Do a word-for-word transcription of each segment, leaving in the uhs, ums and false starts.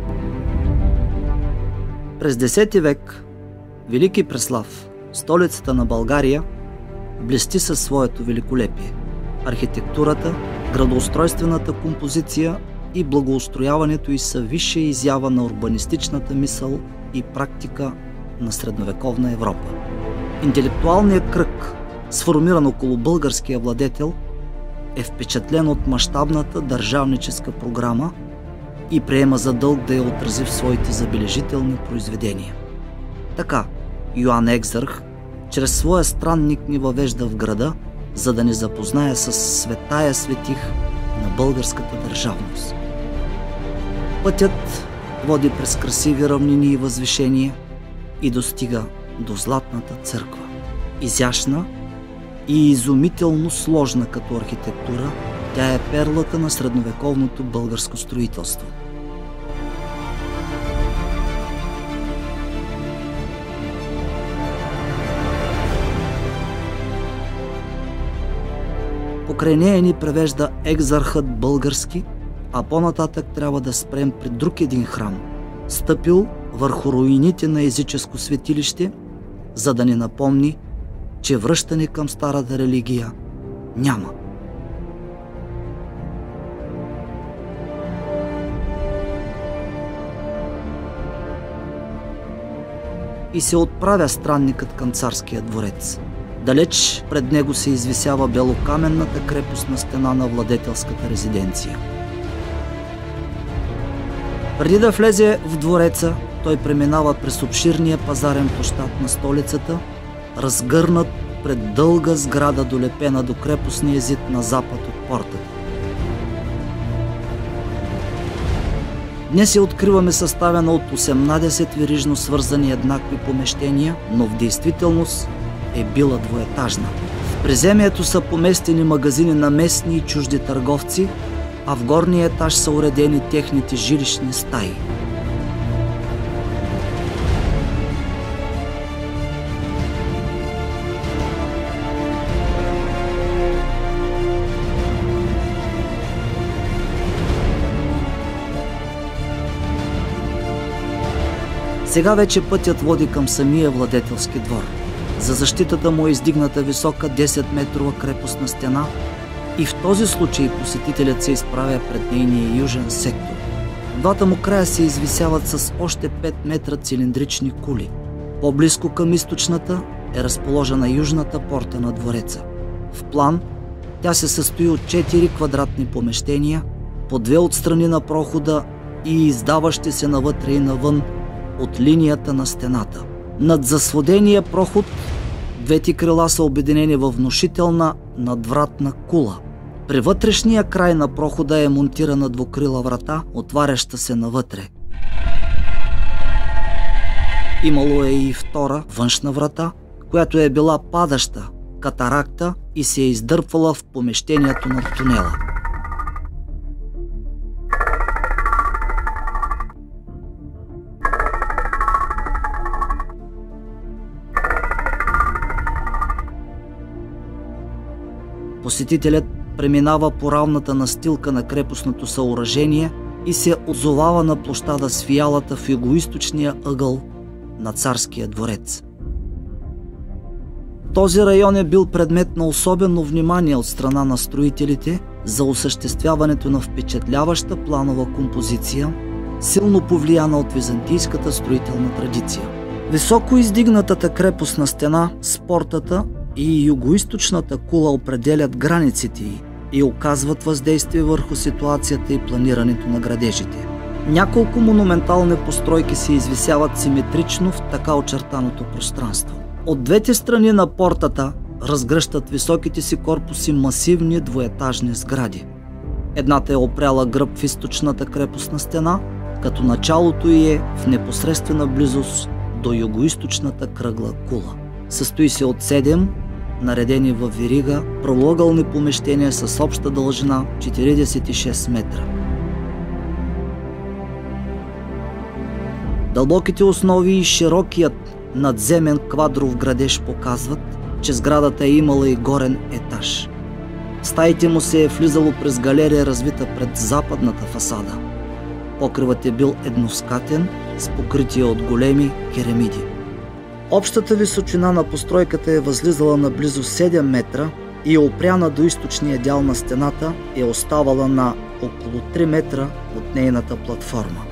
През десети век Велики Преслав, столицата на България, блести със своето великолепие. Архитектурата, градоустройствената композиция и благоустрояването й са висша изява на урбанистичната мисъл и практика на средновековна Европа. Интелектуалният кръг, сформиран около българския владетел, е впечатлен от мащабната държавническа програма и приема за дълг да я отрази в своите забележителни произведения. Така, Йоан Екзарх чрез своя странник ни въвежда в града, за да ни запознае с светая светих на българската държавност. Пътят води през красиви равнини и възвишения и достига до Златната църква. Изящна и изумително сложна като архитектура, тя е перлата на средновековното българско строителство. Покрай нея ни превежда екзархът български, а по-нататък трябва да спрем при друг един храм, стъпил върху руините на езическо светилище, за да ни напомни, че връщане към старата религия няма. И се отправя странникът към царския дворец. Далеч пред него се извисява белокаменната крепостна стена на владетелската резиденция. Преди да влезе в двореца, той преминава през обширния пазарен площад на столицата, разгърнат пред дълга сграда, долепена до крепостния зид на запад от портата. Днес я откриваме съставена от осемнадесет верижно свързани еднакви помещения, но в действителност е била двоетажна. В приземието са поместени магазини на местни и чужди търговци, а в горния етаж са уредени техните жилищни стаи. Сега вече пътят води към самия владетелски двор. За защитата му е издигната висока десетметрова крепостна стена и в този случай посетителят се изправя пред нейния южен сектор. Двата му края се извисяват с още пет метра цилиндрични кули. По-близко към източната е разположена южната порта на двореца. В план тя се състои от четири квадратни помещения, по две от страни на прохода и издаващи се навътре и навън от линията на стената. Над засводения проход двете крила са обединени във внушителна надвратна кула. При вътрешния край на прохода е монтирана двукрила врата, отваряща се навътре. Имало е и втора външна врата, която е била падаща катаракта и се е издърпвала в помещението на тунела. Посетителят преминава по равната настилка на крепостното съоръжение и се озовава на площада с фиалата в югоизточния ъгъл на царския дворец. Този район е бил предмет на особено внимание от страна на строителите за осъществяването на впечатляваща планова композиция, силно повлияна от византийската строителна традиция. Високо издигнатата крепостна стена с портата и югоизточната кула определят границите й и оказват въздействие върху ситуацията и планирането на градежите. Няколко монументални постройки се извисяват симетрично в така очертаното пространство. От двете страни на портата разгръщат високите си корпуси масивни двоетажни сгради. Едната е опряла гръб в източната крепостна стена, като началото й е в непосредствена близост до югоизточната кръгла кула. Състои се от седем наредени във верига правоъгълни помещения с обща дължина четиридесет и шест метра. Дълбоките основи и широкият надземен квадров градеж показват, че сградата е имала и горен етаж. В стаите му се е влизало през галерия, развита пред западната фасада. Покривът е бил едноскатен с покритие от големи керемиди. Общата височина на постройката е възлизала на близо седем метра и опряна до източния дял на стената е оставала на около три метра от нейната платформа.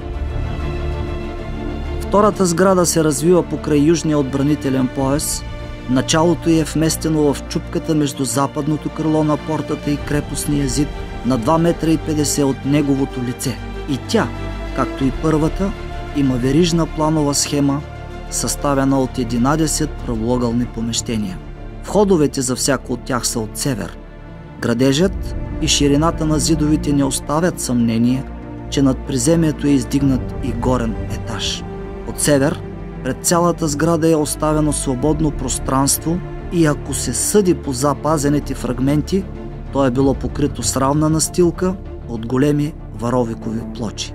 Втората сграда се развива покрай южния отбранителен пояс. Началото й е вместено в чупката между западното крило на портата и крепостния зид на два метра и петдесет от неговото лице. И тя, както и първата, има верижна планова схема, съставена от единадесет правоъгълни помещения. Входовете за всяко от тях са от север. Градежът и ширината на зидовите не оставят съмнение, че над приземието е издигнат и горен етаж. От север пред цялата сграда е оставено свободно пространство и ако се съди по запазените фрагменти, то е било покрито с равна настилка от големи варовикови плочи.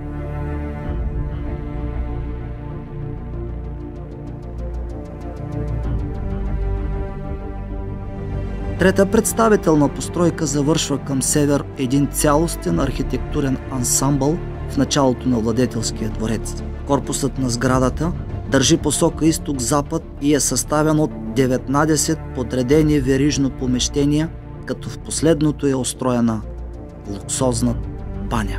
Трета представителна постройка завършва към север един цялостен архитектурен ансамбъл в началото на владетелския дворец. Корпусът на сградата държи посока изток-запад и е съставен от деветнадесет подредени верижно помещения, като в последното е устроена луксозна баня.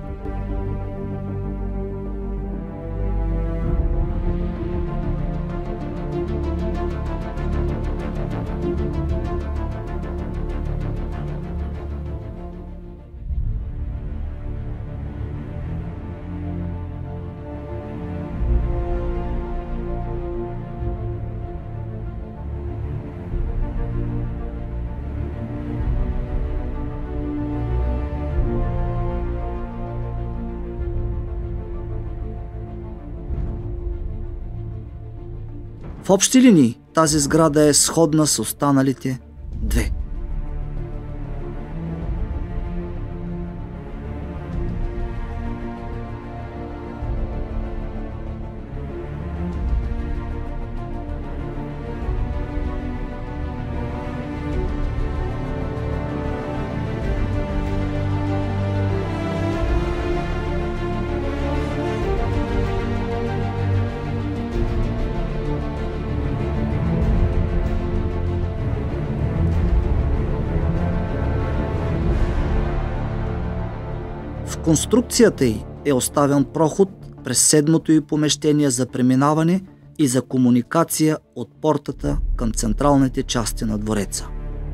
В общи линии тази сграда е сходна с останалите две. В конструкцията й е оставен проход през седмото й помещение за преминаване и за комуникация от портата към централните части на двореца.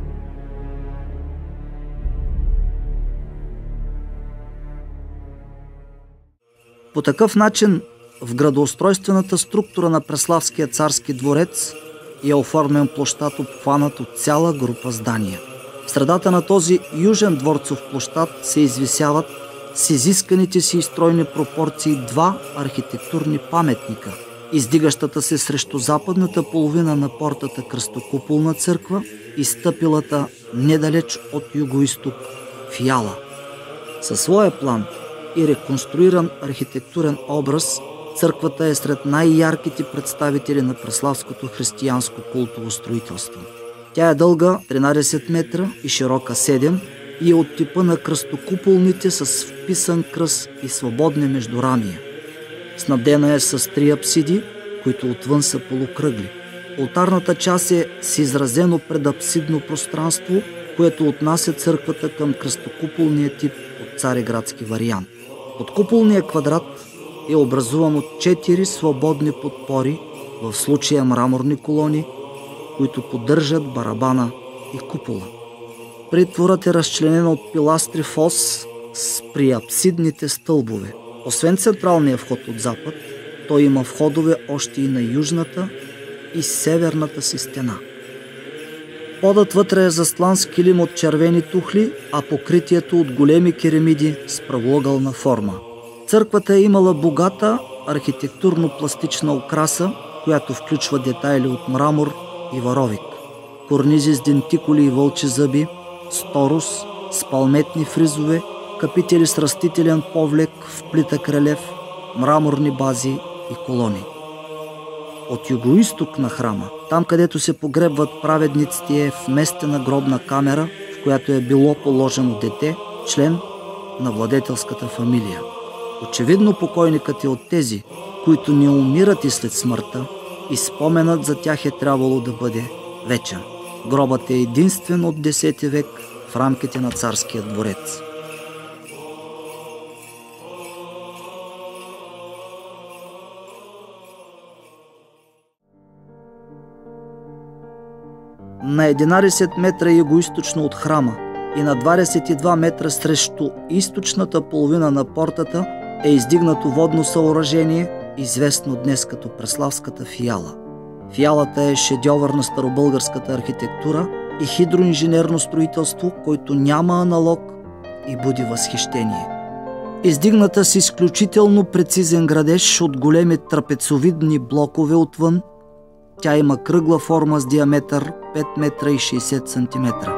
По такъв начин в градоустройствената структура на Преславския царски дворец е оформен площад, обхванат от цяла група здания. В средата на този южен дворцов площад се извисяват с изисканите си стройни пропорции два архитектурни паметника, издигащата се срещу западната половина на портата кръстокуполна църква и стъпилата недалеч от югоизток фиала. Със своя план и реконструиран архитектурен образ, църквата е сред най-ярките представители на преславското християнско култово строителство. Тя е дълга тринадесет метра и широка седем и е от типа на кръстокуполните с вписан кръст и свободни междурамия. Снабдена е с три апсиди, които отвън са полукръгли. Олтарната част е с изразено предапсидно пространство, което отнася църквата към кръстокуполния тип от цареградски вариант. Подкуполният квадрат е образуван от четири свободни подпори, в случая мраморни колони, които поддържат барабана и купола. Притворът е разчленен от пиластри в ос с приапсидните стълбове. Освен централния вход от запад, той има входове още и на южната и северната си стена. Подът вътре е застлан с килим от червени тухли, а покритието от големи керемиди с правоъгълна форма. Църквата е имала богата архитектурно-пластична украса, която включва детайли от мрамор и варовик, корнизи с дентикули и вълчи зъби, сторус с палметни фризове, капители с растителен повлек в плитък релеф, мраморни бази и колони. От югоизток на храма, там където се погребват праведниците, е вместена гробна камера, в която е било положено дете, член на владетелската фамилия. Очевидно покойникът е от тези, които не умират и след смъртта, и споменът за тях е трябвало да бъде вечен. Гробът е единствен от десети век в рамките на царския дворец. На единадесет метра югоизточно от храма и на двадесет и два метра срещу източната половина на портата е издигнато водно съоръжение, известно днес като Преславската фиала. Фиалата е шедьовър на старобългарската архитектура и хидроинженерно строителство, който няма аналог и буди възхищение. Издигната с изключително прецизен градеж от големи трапецовидни блокове отвън, тя има кръгла форма с диаметър пет метра и шейсет сантиметра.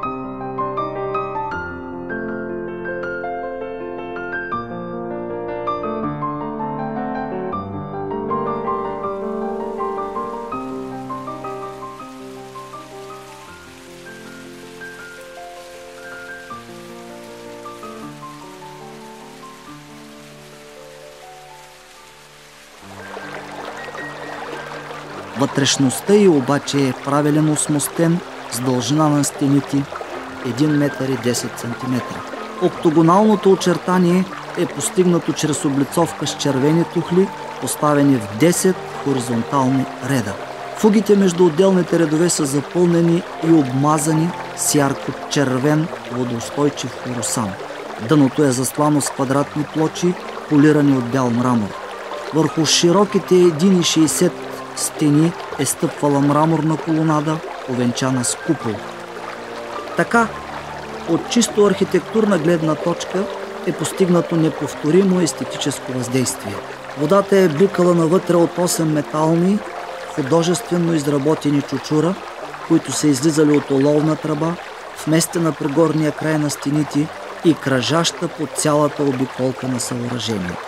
Вътрешността й обаче е правилно смостен с дължина на стените един метър и десет сантиметра. Октогоналното очертание е постигнато чрез облицовка с червени тухли, поставени в десет хоризонтални реда. Фугите между отделните редове са запълнени и обмазани с ярко-червен водоустойчив хлоросан. Дъното е заслано с квадратни плочи, полирани от бял мрамор. Върху широките един метър и шейсет стени е стъпвала мраморна колонада, овенчана с купол. Така, от чисто архитектурна гледна точка е постигнато неповторимо естетическо въздействие. Водата е бликала навътре от осем метални, художествено изработени чучура, които са излизали от оловна тръба, вместена при горния край на стените и кръжаща по цялата обиколка на съоръжение.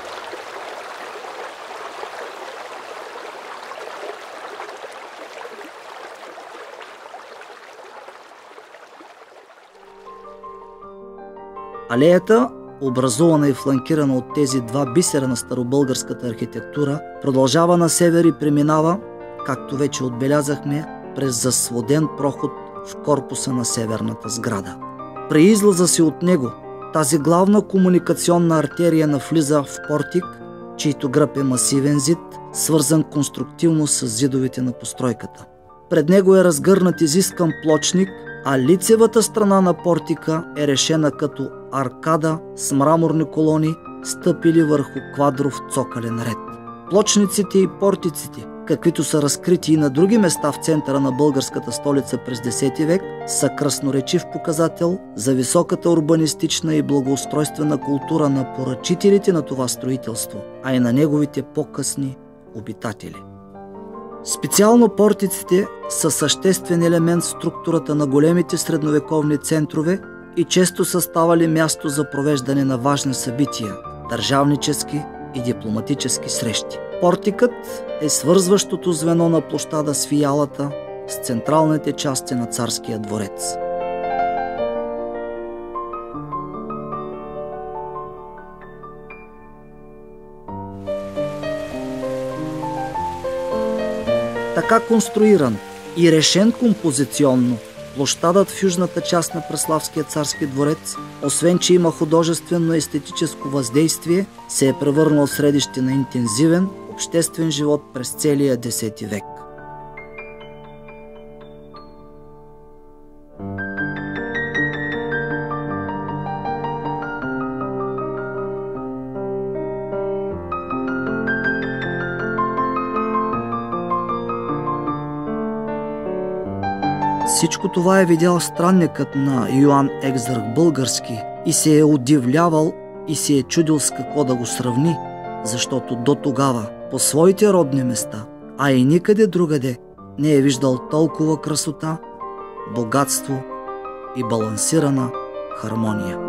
Алеята, образувана и фланкирана от тези два бисера на старобългарската архитектура, продължава на север и преминава, както вече отбелязахме, през засводен проход в корпуса на северната сграда. При излаза си от него, тази главна комуникационна артерия навлиза в портик, чийто гръб е масивен зид, свързан конструктивно с зидовете на постройката. Пред него е разгърнат изискан плочник, а лицевата страна на портика е решена като аркада с мраморни колони, стъпили върху квадров цокален ред. Плочниците и портиците, каквито са разкрити и на други места в центъра на българската столица през десети век, са красноречив показател за високата урбанистична и благоустройствена култура на поръчителите на това строителство, а и на неговите по-късни обитатели. Специално портиците са съществен елемент в структурата на големите средновековни центрове и често са ставали място за провеждане на важни събития, държавнически и дипломатически срещи. Портикът е свързващото звено на площада с фиалата с централните части на царския дворец. Така конструиран и решен композиционно, площадът в южната част на Преславския царски дворец, освен че има художествено естетическо въздействие, се е превърнал в средище на интензивен обществен живот през целия десети век. Всичко това е видял странникът на Йоан Екзарх Български и се е удивлявал и се е чудил с какво да го сравни, защото до тогава по своите родни места, а и никъде другаде, не е виждал толкова красота, богатство и балансирана хармония.